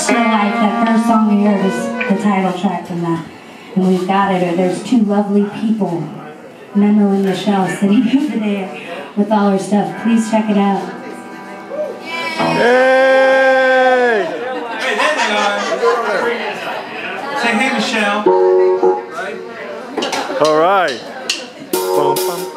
Still Life, that first song we heard is the title track from that. And we've got it, or there's two lovely people, Memo and Michelle, sitting over there with all her stuff. Please check it out. Hey! Hey, there they are. Say hey, Michelle. All right. Bum, bum.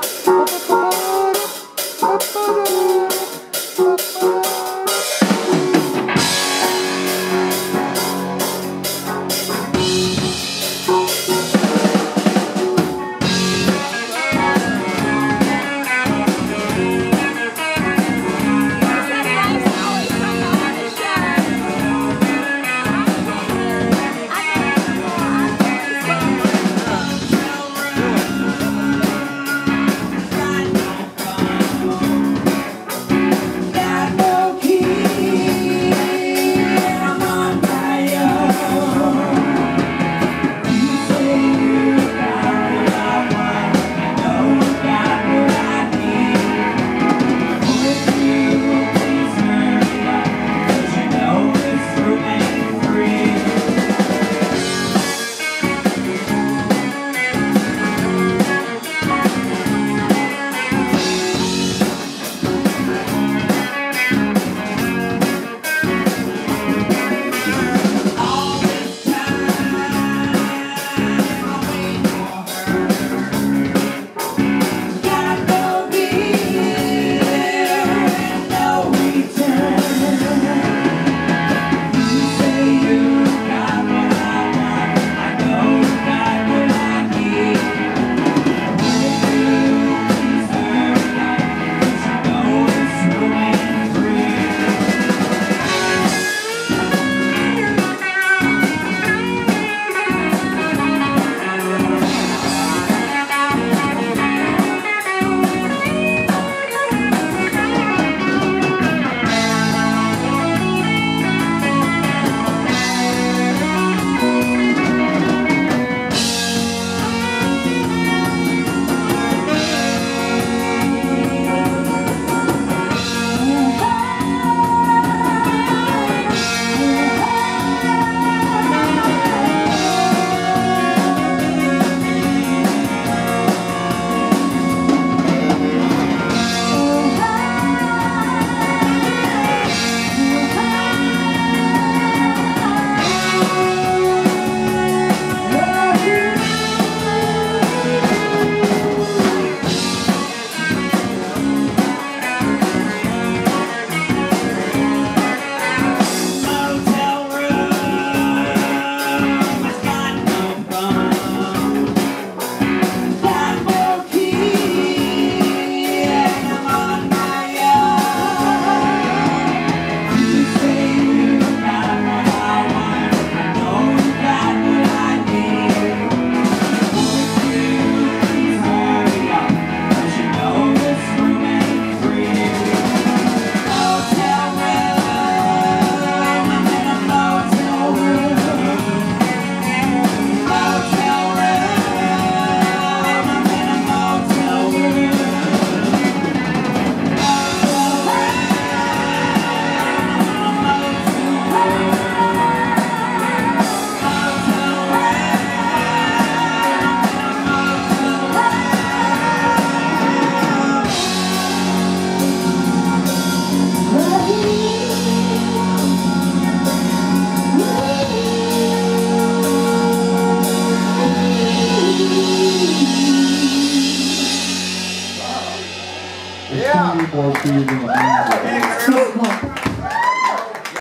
Yeah.